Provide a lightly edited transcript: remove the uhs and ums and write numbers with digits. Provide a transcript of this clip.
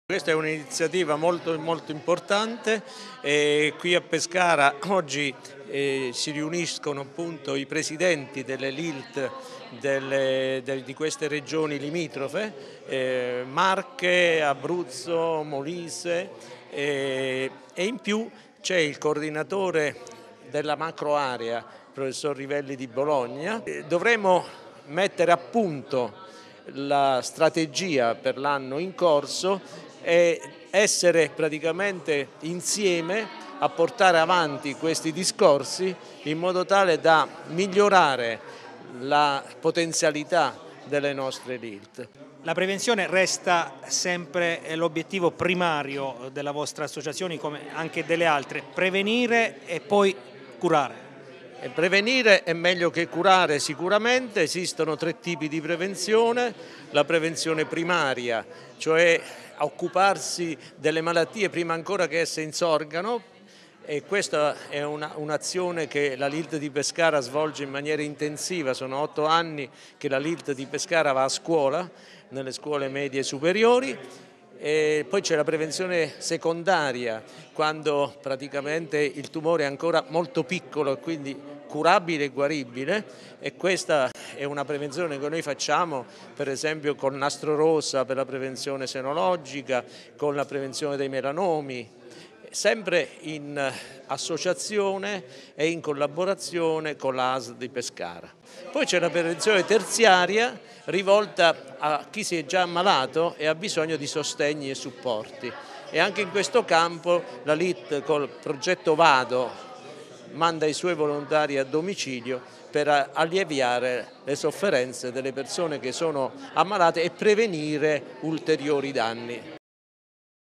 Questa è un'iniziativa molto importante e qui a Pescara oggi si riuniscono appunto i presidenti delle LILT di queste regioni limitrofe, Marche, Abruzzo, Molise e in più c'è il coordinatore della macro area, professor Rivelli di Bologna. Dovremo mettere a punto la strategia per l'anno in corso e essere praticamente insieme a portare avanti questi discorsi in modo tale da migliorare la potenzialità delle nostre LILT. La prevenzione resta sempre l'obiettivo primario della vostra associazione, come anche delle altre: prevenire e poi curare. Prevenire è meglio che curare sicuramente. Esistono tre tipi di prevenzione: la prevenzione primaria, cioè occuparsi delle malattie prima ancora che esse insorgano, e questa è un'azione che la LILT di Pescara svolge in maniera intensiva. Sono 8 anni che la LILT di Pescara va a scuola, nelle scuole medie e superiori. E poi c'è la prevenzione secondaria, quando praticamente il tumore è ancora molto piccolo e quindi curabile e guaribile, e questa è una prevenzione che noi facciamo per esempio con Nastro Rosa per la prevenzione senologica, con la prevenzione dei melanomi, sempre in associazione e in collaborazione con la ASL di Pescara. Poi c'è la prevenzione terziaria rivolta a chi si è già ammalato e ha bisogno di sostegni e supporti, e anche in questo campo la LILT col progetto Vado manda i suoi volontari a domicilio per alleviare le sofferenze delle persone che sono ammalate e prevenire ulteriori danni.